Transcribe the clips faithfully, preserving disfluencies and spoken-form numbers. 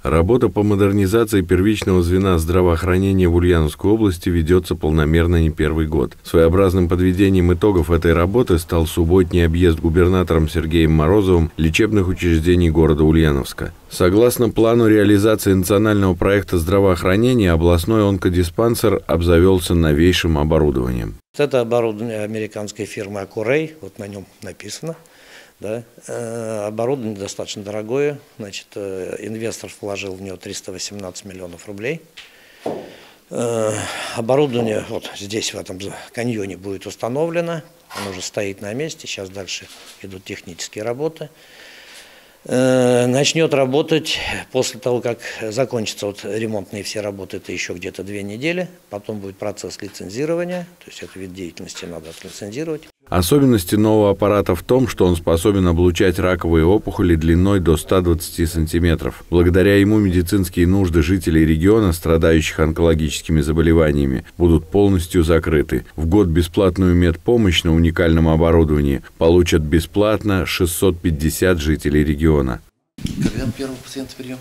Работа по модернизации первичного звена здравоохранения в Ульяновской области ведется полномерно не первый год. Своеобразным подведением итогов этой работы стал субботний объезд губернатором Сергеем Морозовым лечебных учреждений города Ульяновска. Согласно плану реализации национального проекта здравоохранения, областной онкодиспансер обзавелся новейшим оборудованием. Это оборудование американской фирмы Акурей, вот на нем написано. Да. Э, оборудование достаточно дорогое, значит, э, инвестор вложил в него триста восемнадцать миллионов рублей. Э, оборудование вот здесь, в этом каньоне, будет установлено, оно уже стоит на месте, сейчас дальше идут технические работы. Э, начнет работать после того, как закончатся вот ремонтные все работы, это еще где-то две недели, потом будет процесс лицензирования, то есть этот вид деятельности надо отлицензировать. Особенности нового аппарата в том, что он способен облучать раковые опухоли длиной до ста двадцати сантиметров. Благодаря ему медицинские нужды жителей региона, страдающих онкологическими заболеваниями, будут полностью закрыты. В год бесплатную медпомощь на уникальном оборудовании получат бесплатно шестьсот пятьдесят жителей региона. Когда первый пациент прием?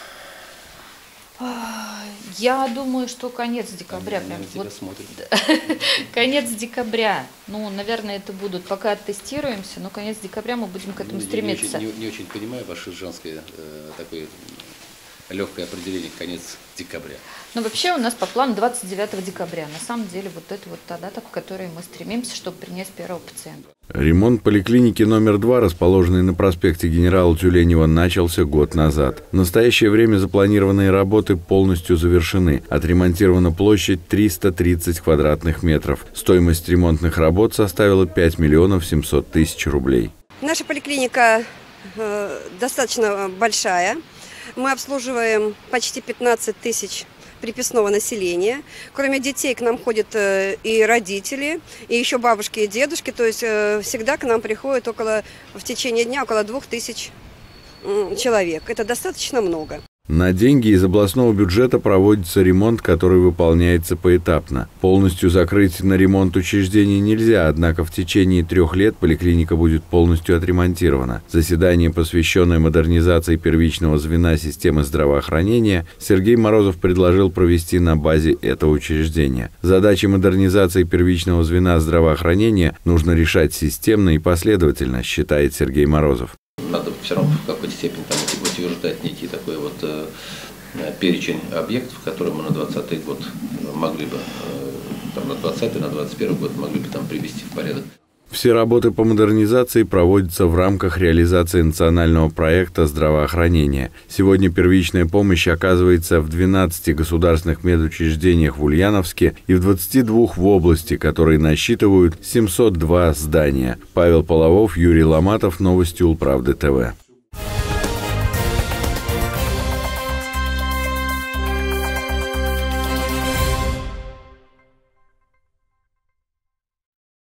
Я думаю, что конец декабря. Прям, вот, конец декабря. Ну, наверное, это будут, пока оттестируемся, но конец декабря мы будем к этому ну, стремиться. Не очень, не, не очень понимаю ваше женское э, такое легкое определение конец декабря. Но вообще у нас по плану двадцать девятого декабря. На самом деле вот это вот та дата, к которой мы стремимся, чтобы принять первого пациента. Ремонт поликлиники номер два, расположенной на проспекте генерала Тюленева, начался год назад. В настоящее время запланированные работы полностью завершены. Отремонтирована площадь триста тридцать квадратных метров. Стоимость ремонтных работ составила пять миллионов семьсот тысяч рублей. Наша поликлиника э, достаточно большая. Мы обслуживаем почти пятнадцать тысяч приписного населения. Кроме детей к нам ходят и родители, и еще бабушки и дедушки. То есть всегда к нам приходит около, в течение дня около двух тысяч человек. Это достаточно много. На деньги из областного бюджета проводится ремонт, который выполняется поэтапно. Полностью закрыть на ремонт учреждений нельзя, однако в течение трех лет поликлиника будет полностью отремонтирована. Заседание, посвященное модернизации первичного звена системы здравоохранения, Сергей Морозов предложил провести на базе этого учреждения. Задачи модернизации первичного звена здравоохранения нужно решать системно и последовательно, считает Сергей Морозов. Надо все равно в какой-то степени там, утверждать некий такой вот э, перечень объектов, которые мы на двадцатый год могли бы, э, там, на двадцатый, на двадцать первый год могли бы там привести в порядок. Все работы по модернизации проводятся в рамках реализации национального проекта здравоохранения. Сегодня первичная помощь оказывается в двенадцати государственных медучреждениях в Ульяновске и в двадцати двух в области, которые насчитывают семьсот два здания. Павел Половов, Юрий Ломатов, новости Улправды ТВ.